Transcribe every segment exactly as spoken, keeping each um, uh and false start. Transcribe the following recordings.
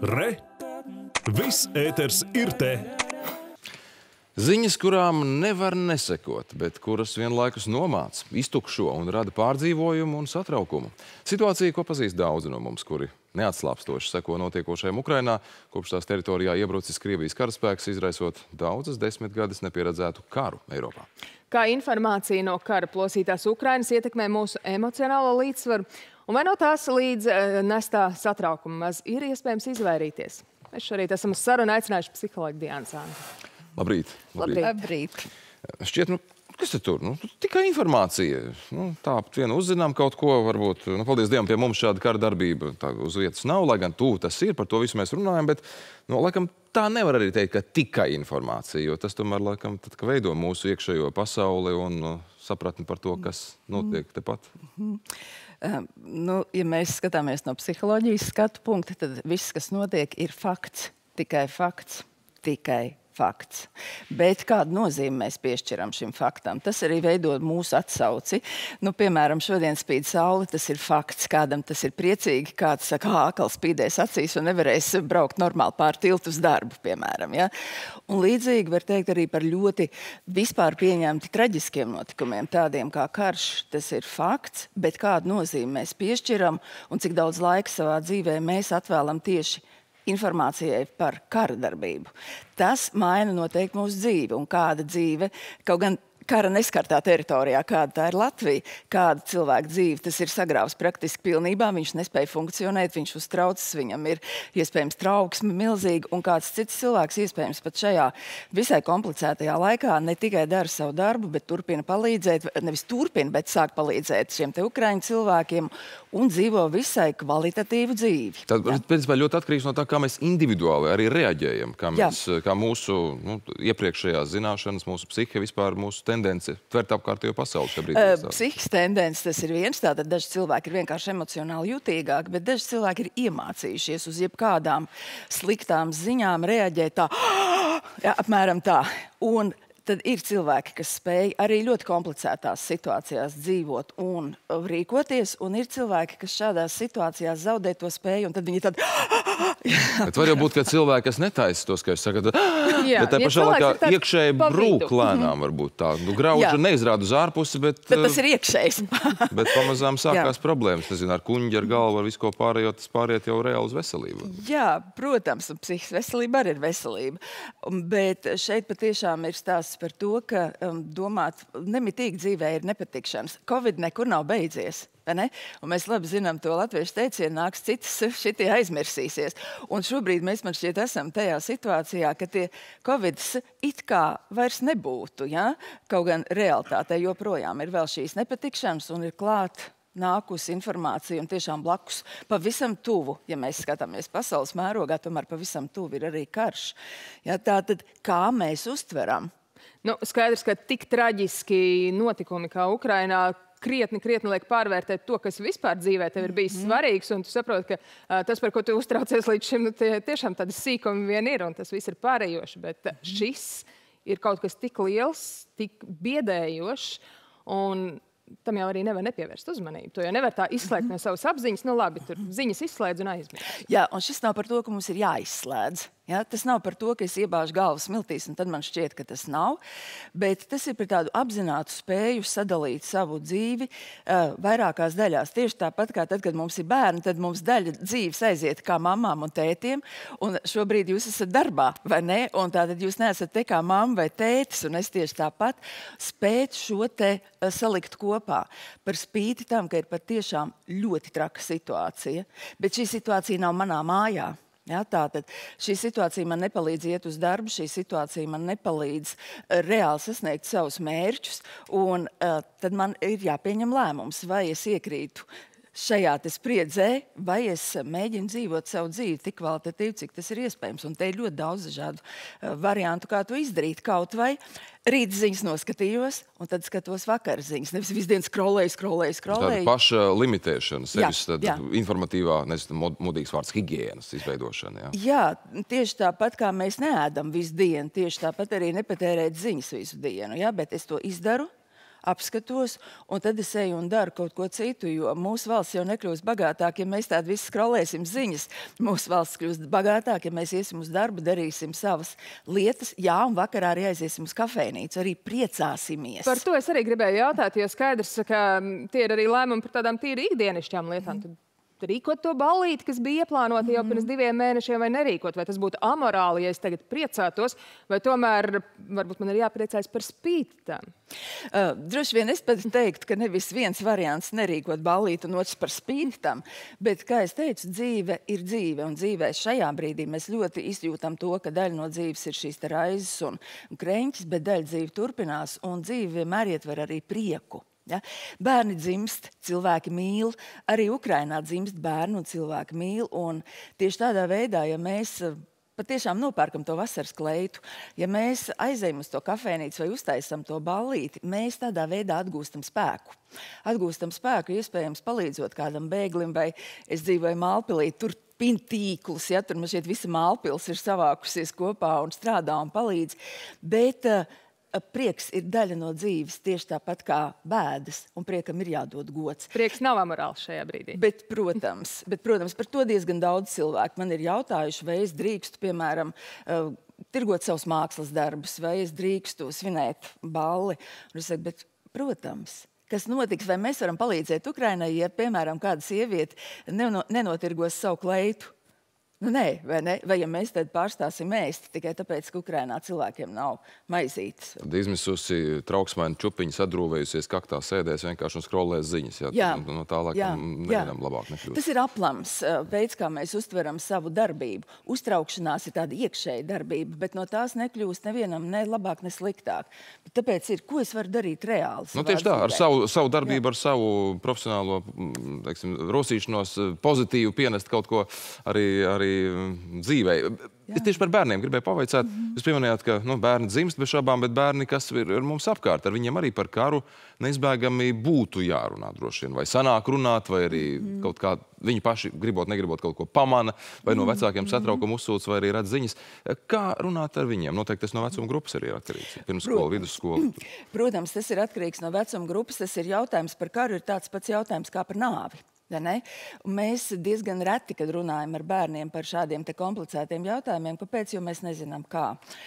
Re! Viss ēters ir te! Ziņas, kurām nevar nesekot, bet kuras vienlaikus nomāc, iztukšo un rada pārdzīvojumu un satraukumu. Situācija, ko pazīst daudzi no mums, kuri neatslāpstoši seko notiekošajam Ukrainā, kopš tās teritorijā iebrucis Krievijas karaspēks, izraisot daudzas desmitgades nepieredzētu karu Eiropā. Kā informācija no kara plosītās Ukrainas ietekmē mūsu emocionālo līdzsvaru, un vai no tās līdz nestā satraukuma maz ir iespējams izvairīties? Mēs šorīt esam uz sarunu aicinājuši psihologu Diānu Zantu. Labrīt. Labrīt. Labrīt. Šķiet, nu, kas te tur? Nu, tikai informācija. Nu, tā vienu uzzinām kaut ko, varbūt, nu, paldies Dievam, pie mums šāda kara darbība tā uz vietas nav, lai gan tuvu tas ir, par to visu mēs runājam, bet, nu, laikam, tā nevar arī teikt, ka tikai informācija, jo tas tomēr, laikam, tad, ka veido mūsu iekšējo pasauli un nu, sapratni par to, kas notiek tepat. Mm. Uh, nu, ja mēs skatāmies no psiholoģijas skatu punkta, tad viss, kas notiek, ir fakts, tikai fakts, tikai fakts. Bet kādu nozīmi mēs piešķiram šim faktam? Tas arī veido mūsu atsauci. Nu, piemēram, šodien spīd saule, tas ir fakts. Kādam tas ir priecīgi, kāds saka, kā akals spīdēs acīs un nevarēs braukt normāli pār tiltu uz darbu, piemēram. Ja? Un līdzīgi var teikt arī par ļoti vispār pieņemti traģiskiem notikumiem, tādiem kā karš. Tas ir fakts, bet kādu nozīmi mēs piešķiram un cik daudz laika savā dzīvē mēs atvēlam tieši informācijai par kara darbību. Tas maina noteikti mūsu dzīvi, un kāda dzīve, kaut gan kara neskartā teritorijā, kāda tā ir Latvija, kāda cilvēka dzīve, tas ir sagrāvs praktiski pilnībā, viņš nespēja funkcionēt, viņš uztraucas, viņam ir iespējams trauksme milzīga, un kāds cits cilvēks iespējams pat šajā visai komplicētajā laikā ne tikai dara savu darbu, bet turpina palīdzēt, nevis turpina, bet sāk palīdzēt šiem te ukraiņu cilvēkiem un dzīvo visai kvalitatīvu dzīvi. Tad, principā, ļoti atkarīgs no tā, kā mēs individuāli arī reaģējam, kā, mēs, kā mūsu nu, iepriekšējās zināšanas, mūsu psihe, vispār mūsu tendence tvert apkārtējo pasauli šobrīd. Uh, Psihas tendence, tas ir viens, tātad daži cilvēki ir vienkārši emocionāli jutīgāki, bet daži cilvēki ir iemācījušies uz jebkādām sliktām ziņām reaģēt tā, jā, apmēram tā. Un tad ir cilvēki, kas spēj arī ļoti komplicētās situācijās dzīvot un rīkoties, un ir cilvēki, kas šādās situācijās zaudē to spēju, un tad viņi tad... Bet var jau būt, ka cilvēki, kas netaisa tos, ka jūs sakat, Jā, bet tā ja pašā laikā tāds iekšēji pa vidu. brūk lēnām varbūt tā. Nu, grauža neizrāda uz ārpusi, bet... Bet tas ir iekšējs. Bet pamazām sākās problēmas. Nezinu, ar kuņģi, ar galvu, ar visu ko pārējot, tas pāriet jau reāli uz veselību. Jā, protams, un psihas veselība arī ir veselība. Bet šeit patiešām ir stāsts par to, ka um, domāt, nemitīgi dzīvē ir nepatikšanas. Covid nekur nav beidzies. Ne? Un mēs labi zinām to latviešu teicienu, nāks citas šitie aizmirsīsies. Un šobrīd mēs man šķiet esam tajā situācijā, ka tie Covids it kā vairs nebūtu. Ja? Kaut gan realitātē joprojām ir vēl šīs nepatikšanas un ir klāt nākusi informācija un tiešām blakus pavisam tuvu, ja mēs skatāmies pasaules mērogā, tomēr pavisam tuvu ir arī karš. Ja? Tātad, kā mēs uztveram? Nu, skaidrs, ka tik traģiski notikumi kā Ukrainā krietni, krietni liek pārvērtēt to, kas vispār dzīvē tev ir bijis mm. svarīgs, un tu saproti, ka uh, tas, par ko tu uztraucies līdz šim, nu, tie, tiešām tādi sīkumi vien ir, un tas viss ir pārējoši, bet uh, šis ir kaut kas tik liels, tik biedējošs, un tam jau arī nevar nepievērst uzmanību. To jau nevar tā izslēgt no savas apziņas, nu labi, tur ziņas izslēdz un aizmirst. Jā, un šis nav par to, ka mums ir jāizslēdz. Ja? Tas nav par to, ka es iebāžu galvu smiltīs, un tad man šķiet, ka tas nav. Bet tas ir par tādu apzinātu spēju sadalīt savu dzīvi uh, vairākās daļās. Tieši tāpat kā tad, kad mums ir bērni, tad mums daļa dzīves aiziet kā mamām un tētiem, un šobrīd jūs esat darbā, vai ne? Un tātad jūs neesat te kā mamma vai tētis, un es tieši tāpat spēt šo te uh, salikt kopā. Par spīti tam, ka ir patiešām ļoti traka situācija, bet šī situācija nav manā mājā. Ja, tātad šī situācija man nepalīdz iet uz darbu, šī situācija man nepalīdz uh, reāli sasniegt savus mērķus, un uh, tad man ir jāpieņem lēmums, vai es iekrītu šajā te spriedzē, vai es mēģinu dzīvot savu dzīvi tik kvalitatīvi, cik tas ir iespējams. Un te ir ļoti daudz dažādu uh, variantu, kā to izdarīt. Kaut vai rīt ziņas noskatījos, un tad skatos vakar ziņas. Nevis visu dienu skrolēju, skrolēju, skrolēju. Tāda paša limitēšana, sevis jā, jā. informatīvā, nezinu, modīgs vārds, higienas izveidošana. Jā. jā, tieši tāpat kā mēs neēdam visu dienu, tieši tāpat arī nepatērēt ziņas visu dienu. Jā, bet es to izdaru apskatos, un tad es eju un daru kaut ko citu, jo mūsu valsts jau nekļūst bagātāk, ja mēs tādi visi skrolēsim ziņas. Mūsu valsts kļūst bagātāk, ja mēs iesim uz darbu, darīsim savas lietas, jā, un vakarā arī aiziesim uz kafejnīcu, arī priecāsimies. Par to es arī gribēju jautāt, jo skaidrs, ka tie ir arī lēmumi par tādām tīri ikdienišķām lietām. Tad rīkot to ballīti, kas bija ieplānota jau pirms diviem mēnešiem, vai nerīkot, vai tas būtu amorāli, ja es tagad priecātos, vai tomēr varbūt man ir jāpriecājas par spītām? Uh, droši vien es pat teiktu, ka nevis viens variants nerīkot ballīti un otrs par spītām, bet, kā es teicu, dzīve ir dzīve, un dzīvē šajā brīdī mēs ļoti izjūtam to, ka daļa no dzīves ir šīs te raizes un kreņķis, bet daļa dzīve turpinās, un dzīve vienmēr ietver arī prieku. Ja? Bērni dzimst, cilvēki mīl, arī Ukrainā dzimst bērni un cilvēki mīl, un tieši tādā veidā, ja mēs patiešām nopērkam to vasaras kleitu, ja mēs aizejam uz to kafejnīcu vai uztaisam to ballīti, mēs tādā veidā atgūstam spēku. Atgūstam spēku, iespējams, palīdzot kādam bēglim, vai es dzīvoju Mālpilī, tur pin tīklus, ja, tur man šķiet visa Mālpils ir savākusies kopā un strādā un palīdz, bet prieks ir daļa no dzīves, tieši tāpat kā bēdas, un priekam ir jādod gods. Prieks nav amorāls šajā brīdī. Bet, protams, bet, protams, par to diezgan daudz cilvēku man ir jautājuši, vai es drīkstu, piemēram, uh, tirgot savus mākslas darbus, vai es drīkstu svinēt balli. Un es saku, bet, protams, kas notiks, vai mēs varam palīdzēt Ukrainai, ja, piemēram, kāda sieviete nenotirgos savu kleitu? Nu, nē, vai ne? Vai ja mēs tad pārstāsim ēst tikai tāpēc, ka Ukrainā cilvēkiem nav maizītes. Tad izmisusi trauksmaini čupiņa sadrūvējusies kaktā sēdēs vienkārši un skrolēs ziņas. Jā, jā, no tā laikam nevienam labāk nekļūst. Tas ir aplams veids, kā mēs uztveram savu darbību. Uztraukšanās ir tāda iekšēja darbība, bet no tās nekļūst nevienam ne labāk, ne sliktāk. Bet tāpēc ir, ko es varu darīt reāli? Nu, tieši tā, ar savu, savu darbību, jā. Ar savu profesionālo, teiksim, rosīšanos, pozitīvu pienest kaut ko arī, arī dzīvē. Jā. Es tieši par bērniem gribēju pavaicāt. Mm-hmm. Jūs pieminējāt, ka nu, bērni dzimst bez šābām, bet bērni, kas ir, ir mums apkārt, ar viņiem arī par karu neizbēgami būtu jārunā droši vien. Vai sanāk runāt, vai arī mm-hmm. kaut kā viņi paši gribot, negribot kaut ko pamana, vai no vecākiem satraukumu uzsūc, vai arī redz ziņas. Kā runāt ar viņiem? Noteikti tas no vecuma grupas arī ir atkarīgs. Pirmsskola, vidusskola. Protams, tas ir atkarīgs no vecuma grupas. Tas ir jautājums par karu, ir tāds pats jautājums kā par nāvi. Ne? Un mēs diezgan reti, kad runājam ar bērniem par šādiem te komplicētiem jautājumiem, kāpēc, jo mēs nezinām kā.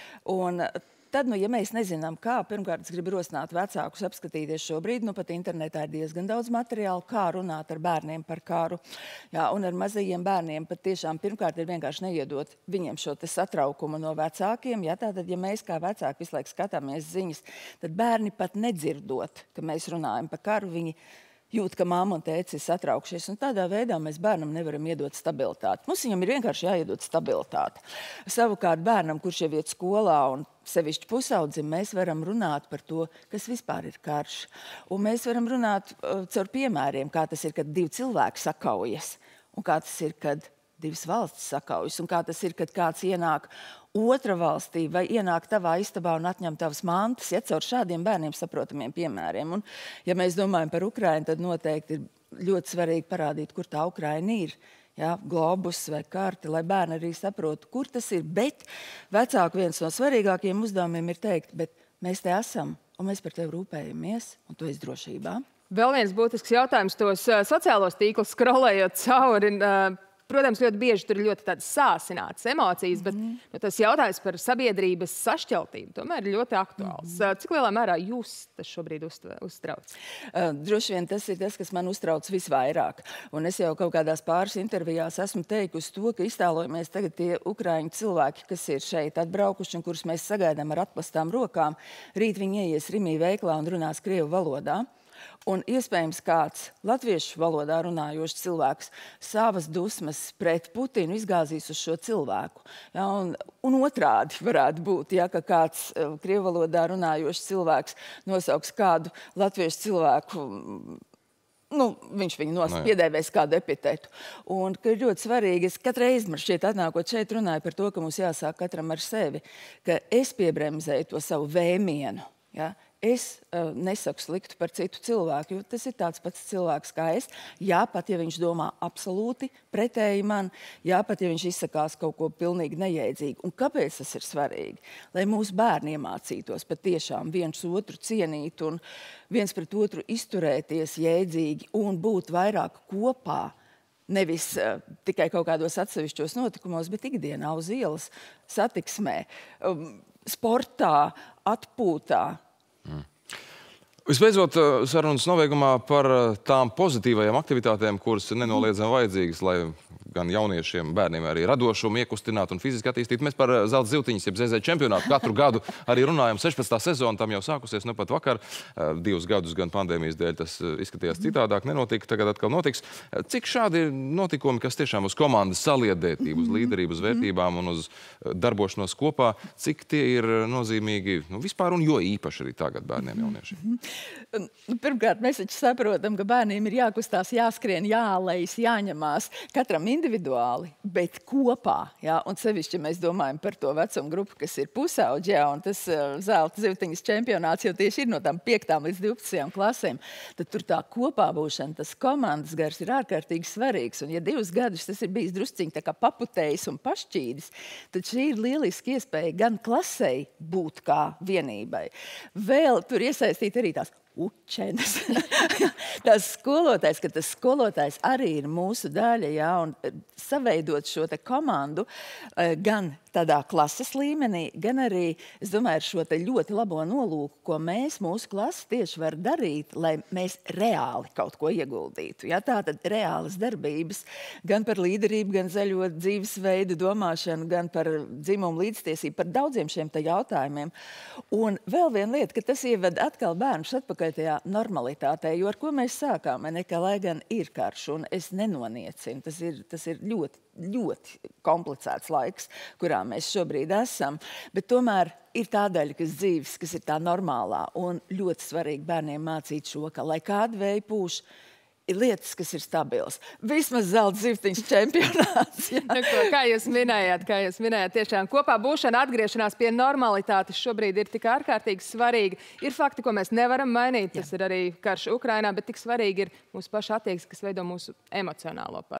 Un tad, nu, ja mēs nezinām kā, pirmkārt, es gribu rosināt vecākus apskatīties šobrīd, nu, pat internetā ir diezgan daudz materiālu, kā runāt ar bērniem par karu. Jā, un ar mazajiem bērniem pat tiešām pirmkārt ir vienkārši neiedot viņiem šo te satraukumu no vecākiem. Jā, tātad, ja mēs kā vecāki visu laiku skatāmies ziņas, tad bērni pat nedzirdot, ka mēs runājam par karu, viņi jūt, ka mamma un tēcis ir satraukšies, un tādā veidā mēs bērnam nevaram iedot stabilitāti. Mums viņam ir vienkārši jāiedod stabilitāte. Savukārt bērnam, kurš jau iet skolā un sevišķi pusaudzim, mēs varam runāt par to, kas vispār ir karš. Un mēs varam runāt uh, caur piemēriem, kā tas ir, kad divi cilvēki sakaujas, un kā tas ir, kad divas valstis sakaujas, un kā tas ir, kad kāds ienāk otra valstī vai ienāk tavā istabā un atņem tavas mantas, ja caur šādiem bērniem saprotamiem piemēriem. Un, ja mēs domājam par Ukrainu, tad noteikti ir ļoti svarīgi parādīt, kur tā Ukraina ir. Ja, globus vai karti, lai bērni arī saprotu, kur tas ir. Bet vecāku viens no svarīgākajiem uzdevumiem ir teikt, bet mēs te esam, un mēs par tevi rūpējamies, un tu esi drošībā. Vēl viens būtisks jautājums tos uh, sociālos tīklus skrolējot cauri. Uh, Protams, ļoti bieži tur ir ļoti tādas sāsinātas emocijas, bet mm. nu, tas jautājums par sabiedrības sašķeltību tomēr ir ļoti aktuāls. Mm. Cik lielā mērā jūs tas šobrīd uztrauc? Uh, droši vien tas ir tas, kas man uztrauc visvairāk. Un es jau kaut kādās pāris intervijās esmu teikusi to, ka iztēlojamies tagad tie ukraiņu cilvēki, kas ir šeit atbraukuši un kurus mēs sagaidām ar atplastām rokām. Rīt viņi ieies Rimī veiklā un runās krievu valodā. Un iespējams kāds latviešu valodā runājošs cilvēks savas dusmas pret Putinu izgāzīs uz šo cilvēku. Ja, un, un otrādi varētu būt, ja, ka kāds uh, krievu valodā runājošs cilvēks nosauks kādu latviešu cilvēku, nu, viņš viņu nos, no, piedēvēs kādu epitetu. Un ka ir ļoti svarīgi, es katreiz man šķiet atnākot šeit runāju par to, ka mums jāsāk katram ar sevi, ka es piebremzēju to savu vēmienu. Ja? Es uh, nesaku sliktu par citu cilvēku, jo tas ir tāds pats cilvēks kā es. Jā, pat ja viņš domā absolūti pretēji man, jā, pat ja viņš izsakās kaut ko pilnīgi nejēdzīgi. Un kāpēc tas ir svarīgi? Lai mūsu bērni iemācītos patiešām viens otru cienīt un viens pret otru izturēties jēdzīgi un būt vairāk kopā. Nevis uh, tikai kaut kādos atsevišķos notikumos, bet ikdienā uz ielas, satiksmē, um, sportā, atpūtā. Mm. Visbeidzot, sarunas nobeigumā par tām pozitīvajām aktivitātēm, kuras nenoliedzami vajadzīgas, lai gan jauniešiem, bērniem arī radošumu iekustināt un fiziski attīstīt. Mēs par zelta zivtiņas, jeb zē zē čempionātu katru gadu arī runājam. sešpadsmitā sezona tam jau sākusies, nu pat vakar. Divus gadus gan pandēmijas dēļ tas izskatījās citādāk, nenotika, tagad atkal notiks. Cik šādi notikumi, kas tiešām uz komandas saliedētību, uz līderību, uz vērtībām un uz darbošanos kopā, cik tie ir nozīmīgi, nu, vispār un jo īpaši arī tagad bērniem jauniešiem? Pirmkārt, mēs taču saprotam, ka bērniem ir jākustās, jāskrien, jālejas, jāņemās katram individuāli, bet kopā. Jā? Un sevišķi mēs domājam par to vecumu grupu, kas ir pusauģi, jā, un tas uh, zelta zivtiņas čempionāts jau tieši ir no tām piektām līdz divpadsmitajām klasēm. Tad tur tā kopā būšana, tas komandas gars ir ārkārtīgi svarīgs. Un ja divus gadus tas ir bijis drusciņi tā kā paputējis un pašķīdis, tad šī ir lieliski iespēja gan klasei būt kā vienībai. Vēl tur iesaistīt arī tās učenes. Tas skolotājs, ka tas skolotājs arī ir mūsu daļa, jā, un saveidot šo te komandu gan tādā klases līmenī, gan arī, es domāju, ar šo te ļoti labo nolūku, ko mēs, mūsu klase tieši var darīt, lai mēs reāli kaut ko ieguldītu. Jā, tā tad reālas darbības, gan par līderību, gan zaļo dzīvesveidu domāšanu, gan par dzimumu līdztiesību, par daudziem šiem te jautājumiem. Un vēl viena lieta, ka tas ieved atkal bērnus atpakaļ tajā normalitātē, jo ar ko mēs sākām, ne, ka lai gan ir karš, un es nenoniecinu, tas ir, tas ir ļoti, ļoti komplicēts laiks, kurā mēs šobrīd esam, bet tomēr ir tā daļa, kas dzīves, kas ir tā normālā, un ļoti svarīgi bērniem mācīt šo, ka lai kādu vēju pūš, ir lietas, kas ir stabils. Vismaz zelta zivtiņas čempionāts. Nu, ko, kā jūs minējāt, kā jūs minējāt, tiešām kopā būšana, atgriešanās pie normalitātes šobrīd ir tik ārkārtīgi svarīga. Ir fakti, ko mēs nevaram mainīt, tas ir arī karš Ukrainā, bet tik svarīgi ir mūsu paša attieksme, kas veido mūsu emocionālo pārēju.